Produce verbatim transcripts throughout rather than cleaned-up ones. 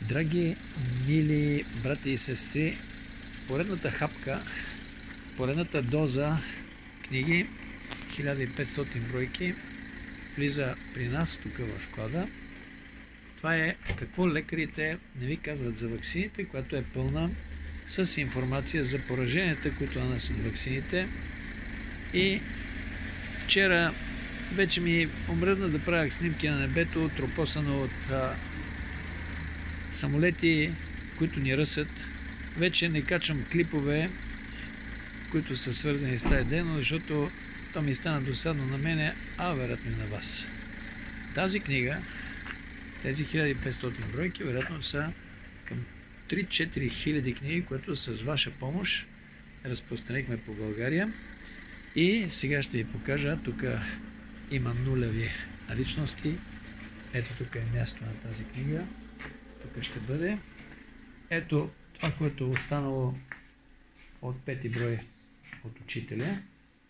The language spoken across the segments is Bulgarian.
Драги, мили брати и сестри, поредната хапка, поредната доза книги, хиляда и петстотин бройки, влиза при нас, тук в склада. Това е какво лекарите не ви казват за ваксините, която е пълна с информация за пораженията, които нанасят ваксините. И вчера вече ми омръзна да правя снимки на небето, тропосано от а, самолети, които ни ръсат. Вече не качвам клипове, които са свързани с тази дейност, защото то ми стана досадно на мене, а вероятно и на вас. Тази книга, тези хиляда и петстотин бройки, вероятно са към три-четири хиляди книги, които с ваша помощ разпространихме по България. И сега ще ви покажа, тук има нулеви наличности. Ето тук е място на тази книга. Тук ще бъде. Ето това, което е останало от пети брой от учителя.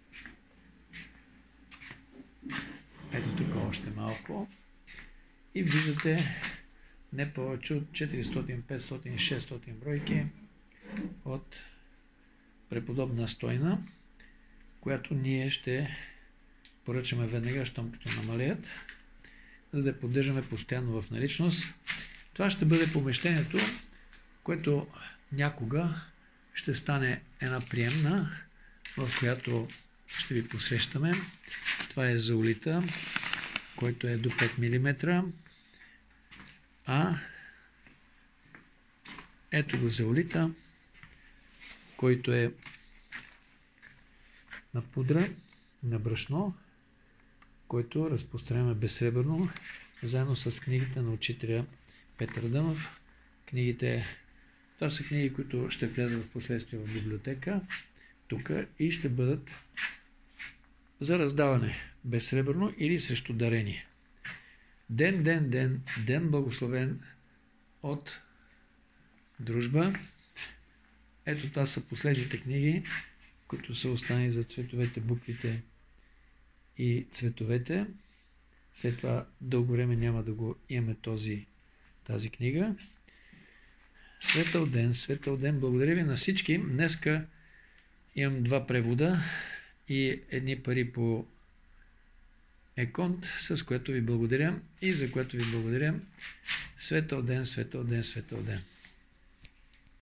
Ето тук още малко. И виждате не повече от четиристотин, петстотин, шестстотин бройки от преподобна Стойна, която ние ще поръчаме веднага, щом като намалеят, за да поддържаме постоянно в наличност. Това ще бъде помещението, което някога ще стане една приемна, в която ще ви посрещаме. Това е зеолита, който е до пет милиметра. А ето го зеолита, който е на пудра, на брашно, който разпространяваме безсребърно, заедно с книгите на учителя Петър Дънов. Книгите, това са книги, които ще влязат в последствие в библиотека, тук, и ще бъдат за раздаване безсребърно или срещу дарение. Ден, ден, ден, ден благословен от дружба. Ето това са последните книги, които са останали за цветовете, буквите и цветовете. След това дълго време няма да го имаме този, тази книга. Светъл ден, светъл ден. Благодаря ви на всички. Днеска имам два превода и едни пари по Еконт, с което ви благодаря и за което ви благодаря. Светъл ден, светъл ден, светъл ден.